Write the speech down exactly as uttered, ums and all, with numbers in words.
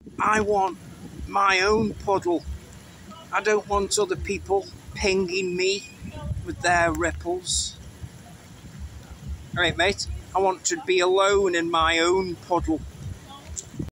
I want my own puddle. I don't want other people pinging me with their ripples. Alright, mate, I want to be alone in my own puddle.